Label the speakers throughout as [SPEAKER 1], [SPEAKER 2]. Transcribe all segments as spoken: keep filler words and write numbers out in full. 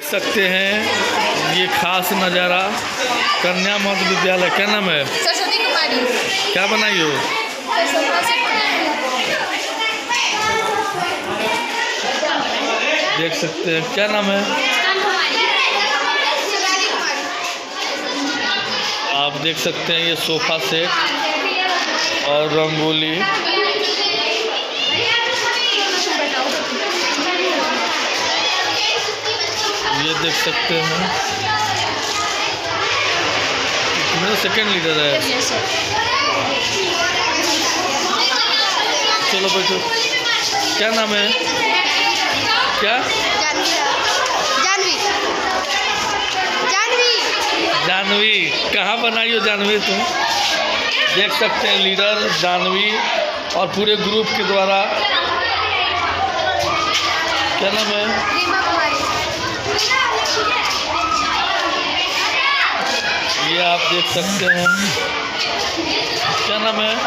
[SPEAKER 1] सकते हैं ये खास नज़ारा कन्या मध्य विद्यालय। क्या नाम है?
[SPEAKER 2] सरस्वती कुमारी।
[SPEAKER 1] क्या बनाई हो? देख सकते हैं। क्या नाम है? आप देख सकते हैं ये सोफा सेट और रंगोली। ये देख सकते हैं मेरा सेकंड लीडर है। चलो बैठो। क्या नाम है? क्या?
[SPEAKER 2] जानवी। जानवी।
[SPEAKER 1] जानवी। कहाँ बनाई हो जानवी तुम? देख सकते हैं लीडर जानवी और पूरे ग्रुप के द्वारा। क्या नाम है?
[SPEAKER 2] रीमा कुमारी।
[SPEAKER 1] ये आप देख सकते हैं। क्या नाम है?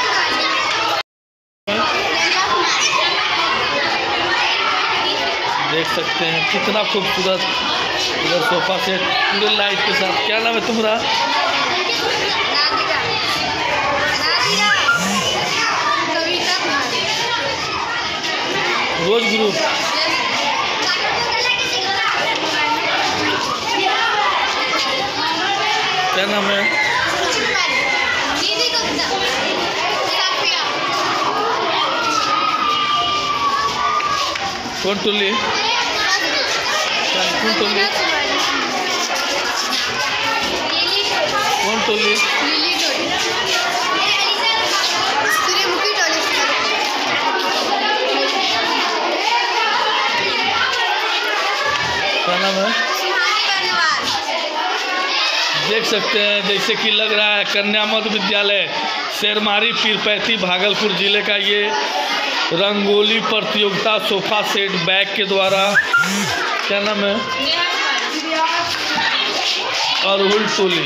[SPEAKER 1] देख सकते हैं कितना खूबसूरत इधर सोफा सेट पूरे लाइट के साथ। क्या नाम है तुम्हारा? Rose group. क्या नाम है? कौन टोली? कौन टोली? कौन टोली? क्या नाम है? देख सकते हैं जैसे कि लग रहा है कन्या मध्य विद्यालय शेरमारी पीरपैंती भागलपुर जिले का ये रंगोली प्रतियोगिता सोफा सेट बैग के द्वारा। क्या नाम है? अरहुल टोली।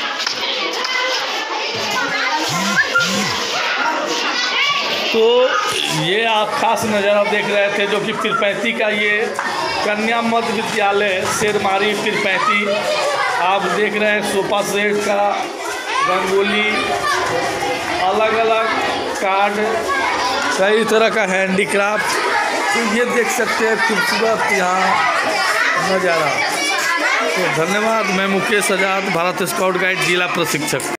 [SPEAKER 1] तो ये आप खास नज़ारा देख रहे थे जो कि पीरपैंती का ये कन्या मध्य विद्यालय शेरमारी पीरपैंती। आप देख रहे हैं सोफा सेट का रंगोली, अलग अलग कार्ड, कई तरह का हैंडीक्राफ्ट। तो ये देख सकते हैं खूबसूरत यहाँ नज़ारा। तो धन्यवाद। मैं मुकेश आजाद, भारत स्काउट गाइड जिला प्रशिक्षक।